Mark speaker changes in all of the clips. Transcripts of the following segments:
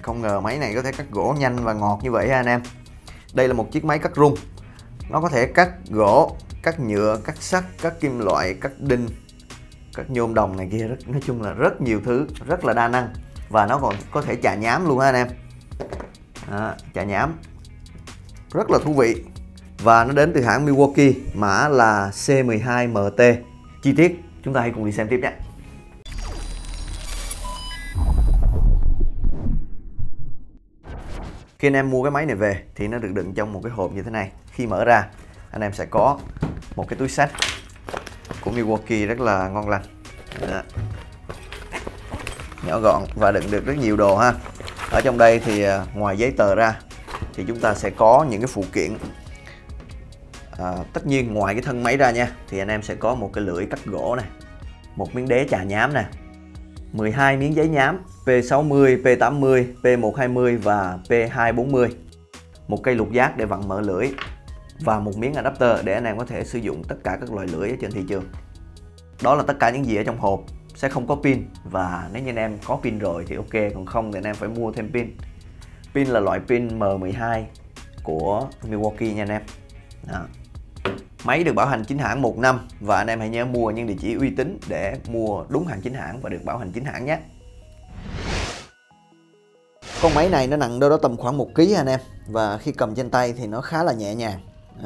Speaker 1: Không ngờ máy này có thể cắt gỗ nhanh và ngọt như vậy ha anh em. Đây là một chiếc máy cắt rung. Nó có thể cắt gỗ, cắt nhựa, cắt sắt, cắt kim loại, cắt đinh, cắt nhôm đồng này kia, nói chung là rất nhiều thứ, rất là đa năng. Và nó còn có thể chà nhám luôn ha anh em. Chà nhám rất là thú vị. Và nó đến từ hãng Milwaukee, mã là C12MT. Chi tiết chúng ta hãy cùng đi xem tiếp nhé. Khi anh em mua cái máy này về thì nó được đựng trong một cái hộp như thế này. Khi mở ra, anh em sẽ có một cái túi xách của Milwaukee rất là ngon lành. Đó. Nhỏ gọn và đựng được rất nhiều đồ ha. Ở trong đây thì ngoài giấy tờ ra thì chúng ta sẽ có những cái phụ kiện. Tất nhiên ngoài cái thân máy ra nha, thì anh em sẽ có một cái lưỡi cắt gỗ này, một miếng đế chà nhám nè, 12 miếng giấy nhám P60, P80, P120 và P240, một cây lục giác để vặn mở lưỡi và một miếng adapter để anh em có thể sử dụng tất cả các loại lưỡi ở trên thị trường. Đó là tất cả những gì ở trong hộp. Sẽ không có pin, và nếu như anh em có pin rồi thì ok, còn không thì anh em phải mua thêm pin. Pin là loại pin M12 của Milwaukee nha anh em. Đó. Máy được bảo hành chính hãng 1 năm và anh em hãy nhớ mua những địa chỉ uy tín để mua đúng hàng chính hãng và được bảo hành chính hãng nhé. Con máy này nó nặng đâu đó tầm khoảng 1 kg anh em, và khi cầm trên tay thì nó khá là nhẹ nhàng.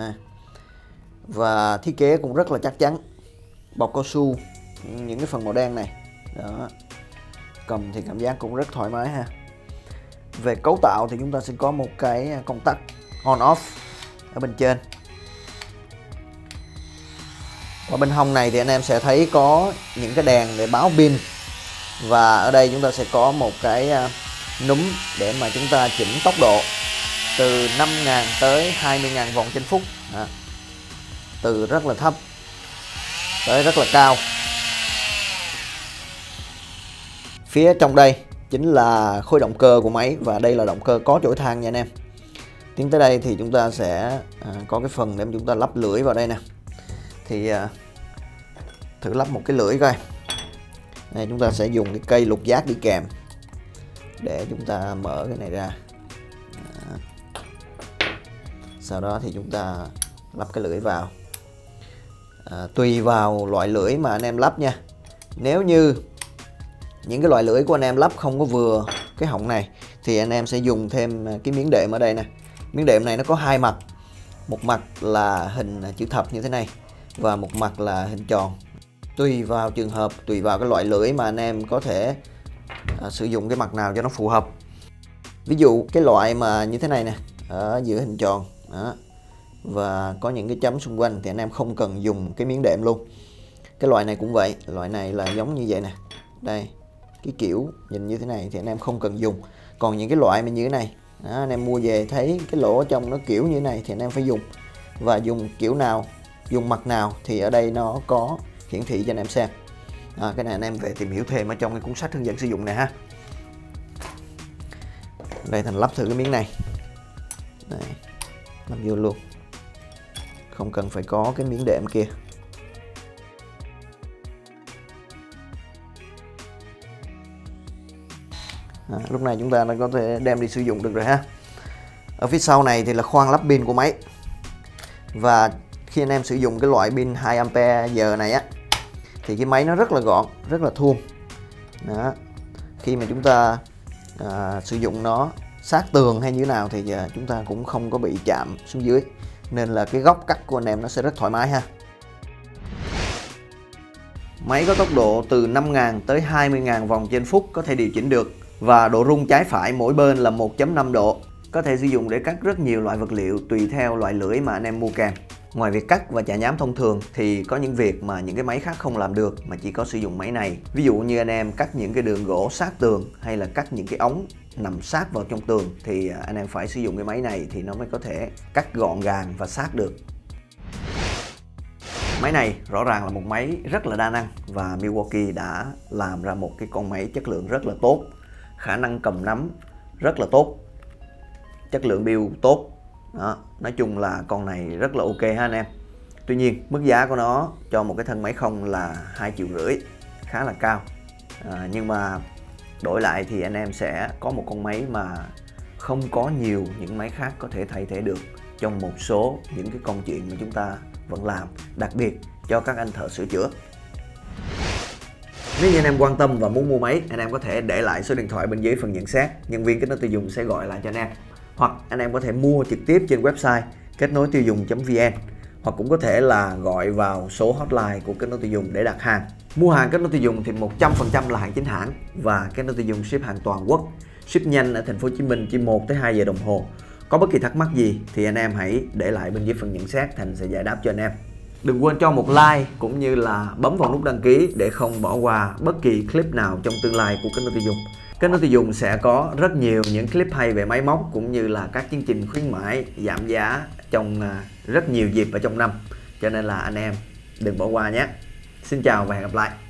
Speaker 1: Và thiết kế cũng rất là chắc chắn. Bọc cao su, những cái phần màu đen này. Đó. Cầm thì cảm giác cũng rất thoải mái ha. Về cấu tạo thì chúng ta sẽ có một cái công tắc on off ở bên trên. Và bên hông này thì anh em sẽ thấy có những cái đèn để báo pin. Và ở đây chúng ta sẽ có một cái núm để mà chúng ta chỉnh tốc độ từ 5.000 tới 20.000 vòng trên phút. Đó. Từ rất là thấp tới rất là cao. Phía trong đây chính là khối động cơ của máy, và đây là động cơ có chổi than nha anh em. Tiến tới đây thì chúng ta sẽ có cái phần để chúng ta lắp lưỡi vào đây nè. Thì thử lắp một cái lưỡi coi. Đây, chúng ta sẽ dùng cái cây lục giác đi kèm để chúng ta mở cái này ra. Đó. Sau đó thì chúng ta lắp cái lưỡi vào. Tùy vào loại lưỡi mà anh em lắp nha. Nếu như những cái loại lưỡi của anh em lắp không có vừa cái họng này thì anh em sẽ dùng thêm cái miếng đệm ở đây nè. Miếng đệm này nó có hai mặt. Một mặt là hình chữ thập như thế này và một mặt là hình tròn. Tùy vào trường hợp, tùy vào cái loại lưỡi mà anh em có thể sử dụng cái mặt nào cho nó phù hợp. Ví dụ cái loại mà như thế này nè, ở giữa hình tròn đó, và có những cái chấm xung quanh thì anh em không cần dùng cái miếng đệm luôn. Cái loại này cũng vậy, loại này là giống như vậy nè. Đây, cái kiểu nhìn như thế này thì anh em không cần dùng. Còn những cái loại mà như thế này đó, anh em mua về thấy cái lỗ ở trong nó kiểu như thế này thì anh em phải dùng. Và dùng kiểu nào, dùng mặt nào thì ở đây nó có hiển thị cho anh em xem. Cái này anh em về tìm hiểu thêm ở trong cái cuốn sách hướng dẫn sử dụng này ha. Đây Thành lắp thử cái miếng này. Đây, lắp vô luôn, không cần phải có cái miếng đệm kia. Lúc này chúng ta đã có thể đem đi sử dụng được rồi ha. Ở phía sau này thì là khoang lắp pin của máy. Và khi anh em sử dụng cái loại pin 2A này á, thì cái máy nó rất là gọn, rất là thuôn. Đó. Khi mà chúng ta sử dụng nó sát tường hay như thế nào thì chúng ta cũng không có bị chạm xuống dưới. Nên là cái góc cắt của anh em nó sẽ rất thoải mái ha. Máy có tốc độ từ 5.000 tới 20.000 vòng trên phút, có thể điều chỉnh được. Và độ rung trái phải mỗi bên là 1.5 độ. Có thể sử dụng để cắt rất nhiều loại vật liệu tùy theo loại lưỡi mà anh em mua kèm. Ngoài việc cắt và chà nhám thông thường thì có những việc mà những cái máy khác không làm được mà chỉ có sử dụng máy này. Ví dụ như anh em cắt những cái đường gỗ sát tường hay là cắt những cái ống nằm sát vào trong tường thì anh em phải sử dụng cái máy này thì nó mới có thể cắt gọn gàng và sát được. Máy này rõ ràng là một máy rất là đa năng và Milwaukee đã làm ra một cái con máy chất lượng rất là tốt. Khả năng cầm nắm rất là tốt, chất lượng build tốt. Đó, nói chung là con này rất là ok ha anh em. Tuy nhiên mức giá của nó cho một cái thân máy không là 2,5 triệu, khá là cao. Nhưng mà Đổi lại thì anh em sẽ có một con máy mà không có nhiều những máy khác có thể thay thế được trong một số những cái công chuyện mà chúng ta vẫn làm, đặc biệt cho các anh thợ sửa chữa. Nếu như anh em quan tâm và muốn mua máy, anh em có thể để lại số điện thoại bên dưới phần nhận xét, nhân viên kết nối tiêu dùng sẽ gọi lại cho anh em. Hoặc anh em có thể mua trực tiếp trên website kết nối tiêu dùng.vn, hoặc cũng có thể là gọi vào số hotline của kết nối tiêu dùng để đặt hàng. Mua hàng kết nối tiêu dùng thì 100% là hàng chính hãng và kết nối tiêu dùng ship hàng toàn quốc. Ship nhanh ở thành phố Hồ Chí Minh chỉ 1 tới 2 giờ đồng hồ. Có bất kỳ thắc mắc gì thì anh em hãy để lại bên dưới phần nhận xét, Thành sẽ giải đáp cho anh em. Đừng quên cho một like cũng như là bấm vào nút đăng ký để không bỏ qua bất kỳ clip nào trong tương lai của kết nối tiêu dùng. Kết nối tiêu dùng sẽ có rất nhiều những clip hay về máy móc cũng như là các chương trình khuyến mãi giảm giá trong rất nhiều dịp ở trong năm. Cho nên là anh em đừng bỏ qua nhé. Xin chào và hẹn gặp lại.